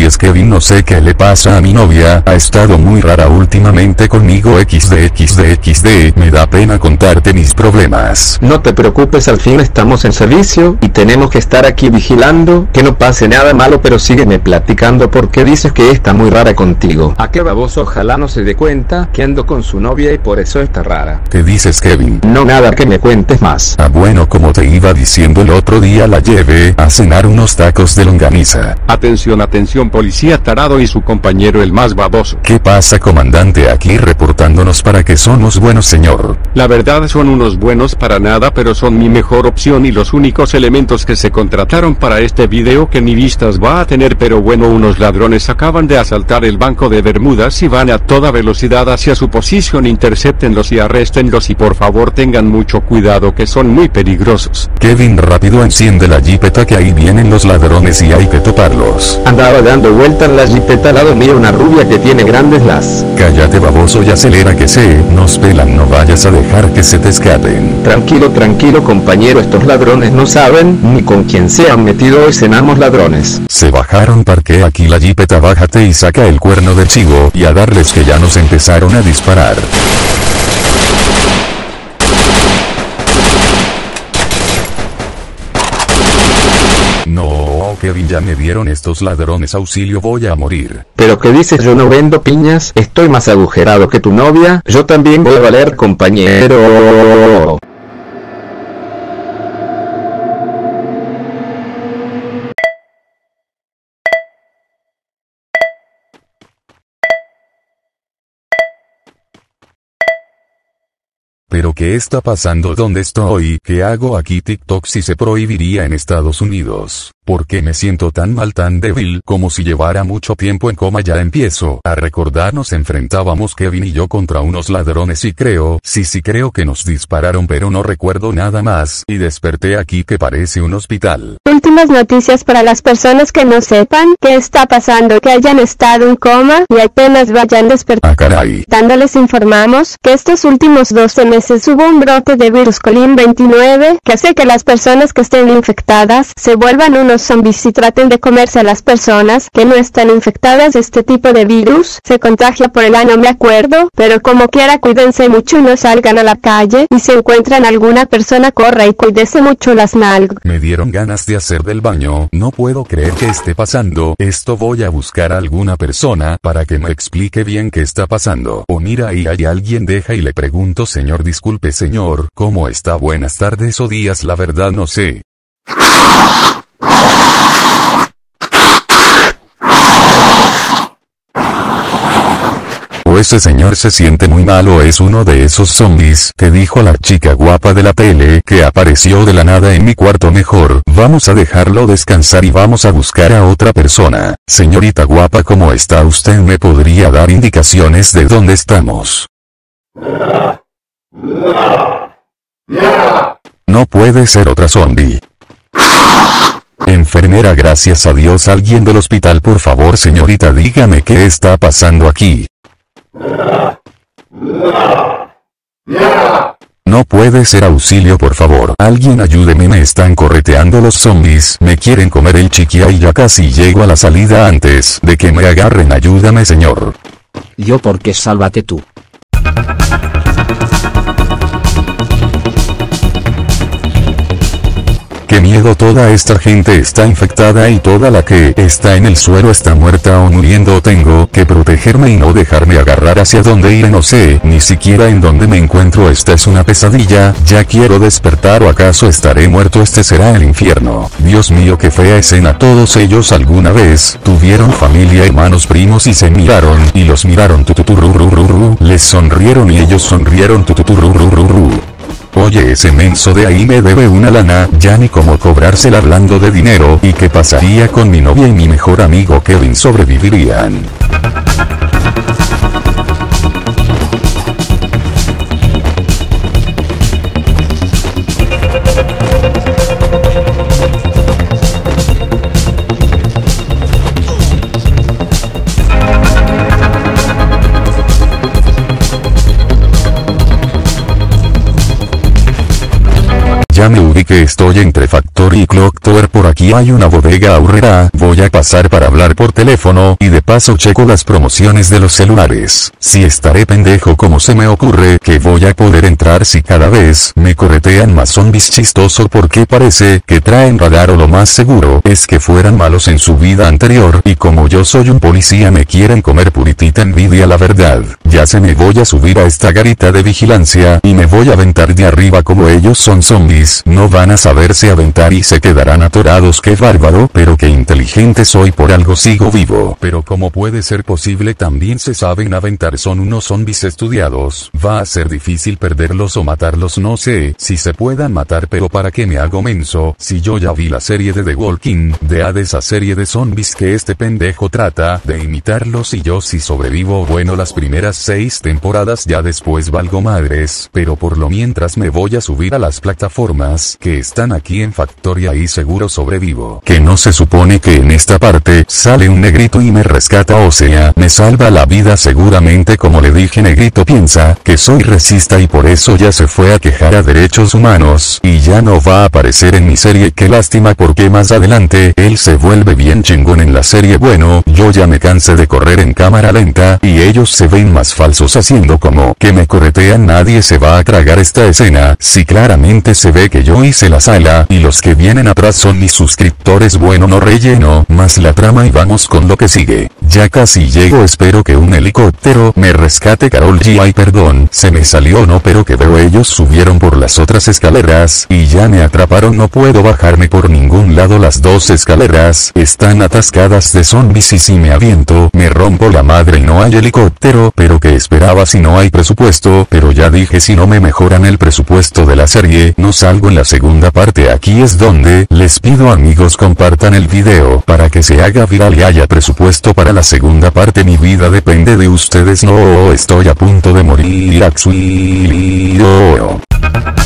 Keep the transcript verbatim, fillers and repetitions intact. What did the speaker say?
es Kevin, no sé qué le pasa a mi novia, ha estado muy rara últimamente conmigo. Xd xd xd, me da pena contarte mis problemas. No te preocupes, al fin estamos en servicio, y tenemos que estar aquí vigilando, que no pase nada malo, pero sígueme platicando porque dices que está muy rara contigo. ¿A qué baboso? Ojalá no se dé cuenta que ando con su novia y por eso está rara. ¿Qué dices, Kevin? No, nada, que me cuentes más. Ah, bueno, como te iba diciendo, el otro día la llevé a cenar unos tacos de longaniza. Atención, atención, policía tarado y su compañero el más baboso. ¿Qué pasa, comandante? Aquí reportándonos para que somos buenos, señor. La verdad son unos buenos para nada, pero son mi mejor opción y los únicos elementos que se contrataron para este video que ni vistas va a tener. Pero bueno, unos ladrones acaban de asaltar el Banco de Bermudas y van a toda velocidad hacia su posición. Intercéptenlos y arréstenlos, y por favor tengan mucho cuidado, que son muy peligrosos. Kevin, rápido enciende la jipeta, que ahí vienen los ladrones y hay que toparlos. Andaba dando vuelta en la jipeta al lado mío una rubia que tiene grandes las. Cállate, baboso, y acelera, que se nos pelan, no vayas a dejar que se te escapen. Tranquilo, tranquilo, compañero, estos ladrones no saben ni con quién se han metido hoy. Cenamos ladrones. Se bajaron, parqué aquí la jipeta, bájate y saca el cuerno del chivo, y a darles, que ya nos empezaron a disparar. No, Kevin, ya me dieron estos ladrones, auxilio, voy a morir. ¿Pero qué dices? Yo no vendo piñas, estoy más agujerado que tu novia, yo también voy a valer, compañero. ¿Pero qué está pasando? ¿Dónde estoy? ¿Qué hago aquí? TikTok si se prohibiría en Estados Unidos. ¿Por qué me siento tan mal, tan débil? Como si llevara mucho tiempo en coma. Ya empiezo a recordar, nos enfrentábamos Kevin y yo contra unos ladrones y creo, sí sí creo que nos dispararon, pero no recuerdo nada más, y desperté aquí que parece un hospital. Últimas noticias para las personas que no sepan qué está pasando, que hayan estado en coma y apenas vayan despertando. Ah, caray. Les informamos que estos últimos doce meses hubo un brote de virus colin veintinueve que hace que las personas que estén infectadas se vuelvan unos zombies y traten de comerse a las personas que no están infectadas. Este tipo de virus se contagia por el ano, me acuerdo, pero como quiera cuídense mucho y no salgan a la calle, y si encuentran alguna persona corra y cuídese mucho las nalgas. Me dieron ganas de hacer del baño, no puedo creer que esté pasando esto. Voy a buscar a alguna persona para que me explique bien qué está pasando. O mira, ahí hay alguien, deja y le pregunto. Señor, disculpe señor, ¿cómo está? Buenas tardes o días, la verdad no sé. O ese señor se siente muy mal, o es uno de esos zombies que dijo la chica guapa de la tele que apareció de la nada en mi cuarto. Mejor vamos a dejarlo descansar y vamos a buscar a otra persona. Señorita guapa, ¿cómo está usted? ¿Me podría dar indicaciones de dónde estamos? No puede ser otra zombie. Enfermera, gracias a Dios, alguien del hospital, por favor. Señorita, dígame qué está pasando aquí. No puede ser, auxilio, por favor. Alguien ayúdeme, me están correteando los zombies, me quieren comer el chiquia y ya casi llego a la salida antes de que me agarren. Ayúdame, señor. Yo, porque sálvate tú. Qué miedo, toda esta gente está infectada y toda la que está en el suelo está muerta o muriendo. Tengo que protegerme y no dejarme agarrar. Hacia dónde ir, no sé ni siquiera en dónde me encuentro. Esta es una pesadilla, ya quiero despertar, o acaso estaré muerto. Este será el infierno. Dios mío, qué fea escena. Todos ellos alguna vez tuvieron familia, hermanos, primos, y se miraron, y los miraron, tututururururu, les sonrieron y ellos sonrieron, tututururururu. Oye, ese menso de ahí me debe una lana, ya ni cómo cobrársela. Hablando de dinero, ¿y qué pasaría con mi novia y mi mejor amigo Kevin? ¿Sobrevivirían? Ya me ubiqué, estoy entre Factory y Clock Tower, por aquí hay una bodega aurrera, voy a pasar para hablar por teléfono, y de paso checo las promociones de los celulares. Si estaré pendejo como se me ocurre que voy a poder entrar si cada vez me corretean más zombies, chistoso porque parece que traen radar, o lo más seguro es que fueran malos en su vida anterior y como yo soy un policía me quieren comer, puritita envidia la verdad. Ya se me voy a subir a esta garita de vigilancia y me voy a aventar de arriba, como ellos son zombies, no van a saberse aventar y se quedarán atorados. Qué bárbaro, pero qué inteligente soy, por algo sigo vivo. Pero ¿cómo puede ser posible? También se saben aventar, son unos zombies estudiados, va a ser difícil perderlos o matarlos, no sé si se puedan matar, pero ¿para qué me hago menso? Si yo ya vi la serie de The Walking Dead, esa serie de zombies que este pendejo trata de imitarlos, y yo si sobrevivo, bueno, las primeras seis temporadas, ya después valgo madres, pero por lo mientras me voy a subir a las plataformas que están aquí en Factoria y seguro sobrevivo. Que no se supone que en esta parte sale un negrito y me rescata, o sea, me salva la vida seguramente. Como le dije, negrito piensa que soy racista y por eso ya se fue a quejar a derechos humanos y ya no va a aparecer en mi serie. Qué lástima, porque más adelante él se vuelve bien chingón en la serie. Bueno, yo ya me cansé de correr en cámara lenta y ellos se ven más falsos haciendo como que me corretean. Nadie se va a tragar esta escena si claramente se ve que yo hice la sala y los que vienen atrás son mis suscriptores. Bueno, no relleno más la trama y vamos con lo que sigue. Ya casi llego, espero que un helicóptero me rescate. Karol G, ay perdón, se me salió, no, pero que veo ellos subieron por las otras escaleras y ya me atraparon, no puedo bajarme por ningún lado, las dos escaleras están atascadas de zombies y si me aviento me rompo la madre y no hay helicóptero. Pero que esperaba si no hay presupuesto, pero ya dije, si no me mejoran el presupuesto de la serie no salgo en la segunda parte. Aquí es donde les pido, amigos, compartan el video para que se haga viral y haya presupuesto para la segunda parte. Mi vida depende de ustedes, no estoy a punto de morir. Axuio.